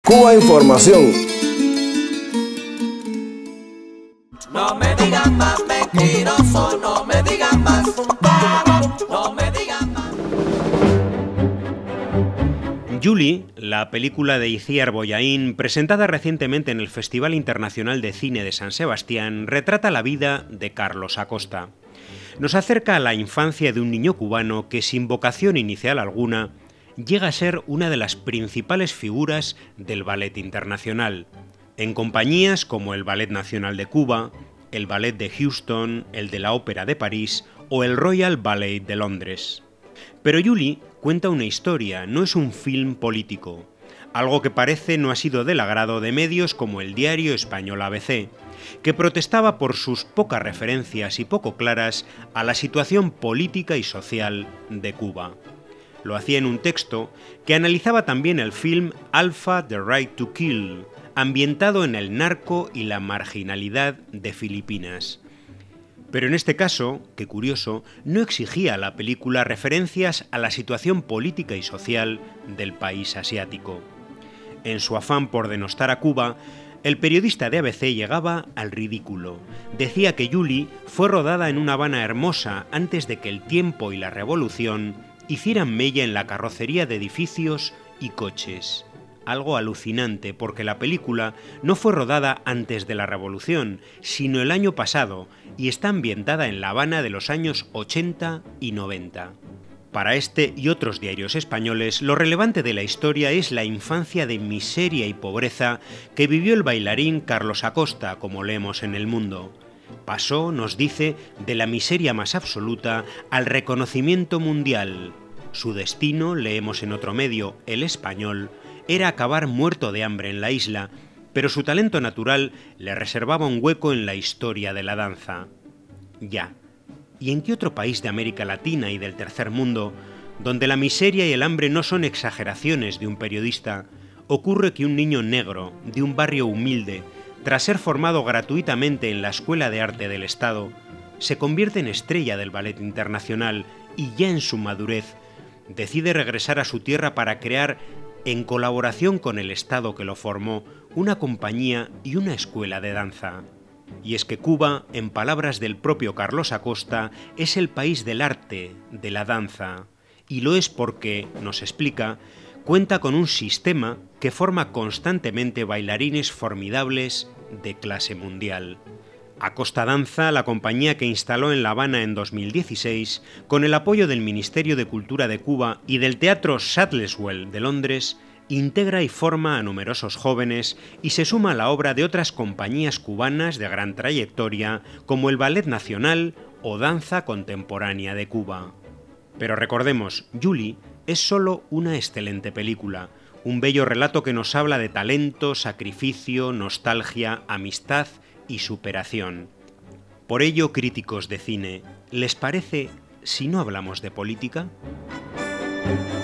Cuba Información. No me digan más mentiroso, no me digan más, no me digan más. Julie, la película de Itziar Boyaín, presentada recientemente en el Festival Internacional de Cine de San Sebastián, retrata la vida de Carlos Acosta. Nos acerca a la infancia de un niño cubano que, sin vocación inicial alguna, llega a ser una de las principales figuras del ballet internacional, en compañías como el Ballet Nacional de Cuba, el Ballet de Houston, el de la Ópera de París o el Royal Ballet de Londres. Pero Julie cuenta una historia, no es un film político, algo que parece no ha sido del agrado de medios como el diario español ABC, que protestaba por sus pocas referencias y poco claras a la situación política y social de Cuba. Lo hacía en un texto que analizaba también el film Alpha: The Right to Kill, ambientado en el narco y la marginalidad de Filipinas. Pero en este caso, qué curioso, no exigía a la película referencias a la situación política y social del país asiático. En su afán por denostar a Cuba, el periodista de ABC llegaba al ridículo. Decía que Julie fue rodada en una Habana hermosa antes de que el tiempo y la revolución hicieran mella en la carrocería de edificios y coches. Algo alucinante porque la película no fue rodada antes de la revolución, sino el año pasado, y está ambientada en La Habana de los años 80 y 90. Para este y otros diarios españoles, lo relevante de la historia es la infancia de miseria y pobreza que vivió el bailarín Carlos Acosta, como leemos en El Mundo. Pasó, nos dice, de la miseria más absoluta al reconocimiento mundial. Su destino, leemos en otro medio, El Español, era acabar muerto de hambre en la isla, pero su talento natural le reservaba un hueco en la historia de la danza. Ya. ¿Y en qué otro país de América Latina y del tercer mundo, donde la miseria y el hambre no son exageraciones de un periodista, ocurre que un niño negro de un barrio humilde, tras ser formado gratuitamente en la Escuela de Arte del Estado, se convierte en estrella del ballet internacional y ya en su madurez decide regresar a su tierra para crear, en colaboración con el Estado que lo formó, una compañía y una escuela de danza? Y es que Cuba, en palabras del propio Carlos Acosta, es el país del arte, de la danza, y lo es porque, nos explica, cuenta con un sistema que forma constantemente bailarines formidables de clase mundial. Acosta Danza, la compañía que instaló en La Habana en 2016, con el apoyo del Ministerio de Cultura de Cuba y del Teatro Shadwell de Londres, integra y forma a numerosos jóvenes y se suma a la obra de otras compañías cubanas de gran trayectoria, como el Ballet Nacional o Danza Contemporánea de Cuba. Pero recordemos, Julie es solo una excelente película, un bello relato que nos habla de talento, sacrificio, nostalgia, amistad y superación. Por ello, críticos de cine, ¿les parece si no hablamos de política?